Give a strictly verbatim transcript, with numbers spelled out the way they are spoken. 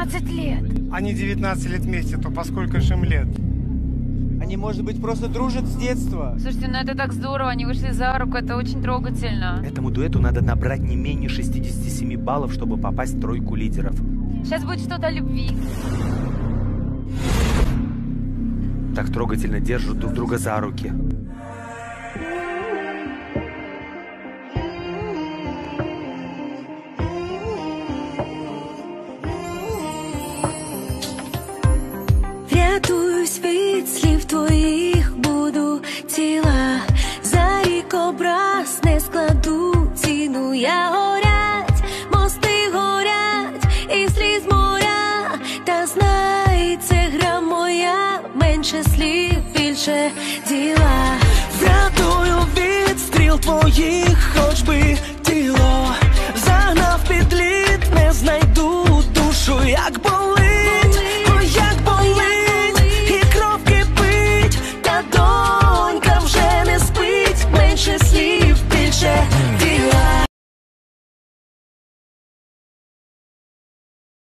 девятнадцать лет. Они девятнадцать лет вместе, то по сколько же им лет? Они, может быть, просто дружат с детства. Слушайте, ну это так здорово, они вышли за руку, это очень трогательно. Этому дуэту надо набрать не менее шестидесяти семи баллов, чтобы попасть в тройку лидеров. Сейчас будет что-то о любви. Так трогательно держат друг друга за руки. Рятуюсь від слів твоїх, буду тіла, за рік образ не складу ціну. Я горять, мости горять, і сліз моря, та знай, це гра моя, менше слів, більше діла. Врятую від стріл твоїх, хоч би тіло загнав під лід, не знайду душу, як болить, о, як болить, і кров кипить, та донька вже не спить, менше слів, більше